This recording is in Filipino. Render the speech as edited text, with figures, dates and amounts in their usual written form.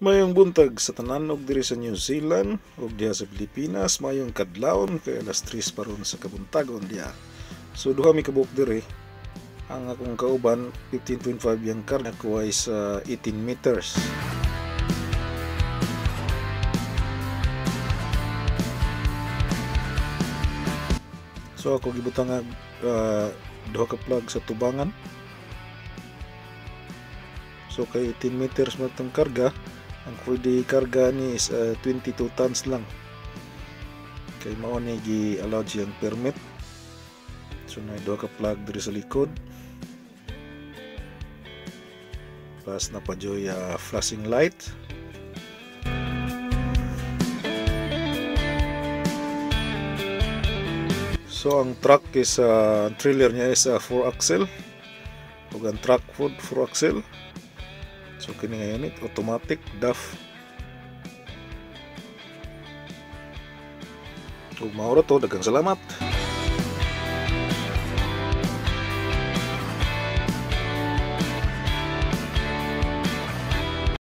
Mayong buntag sa tanan og diri sa New Zealand ug diha sa Pilipinas, mayong kadlawon kay alas 3 paron sa kabuntagon diha. So duha mi kabuk diri. Ang akong kauban 15.5 yang kar nakuha sa 18 meters. So ako gibutang duha ka plug sa tubangan. So kay 18 meters matang karga, ang pwede karga ni is 22 tons lang. Kay mao ni gi-allowed siyang permit. So na duha ka plug diri sa likod. Plus na pa joy flashing light. So ang truck is trailer niya is 4 axle. Ug ang truck food 4 axle. So kini nga unit automatic DAF. Ug mao ra to, daghang salamat.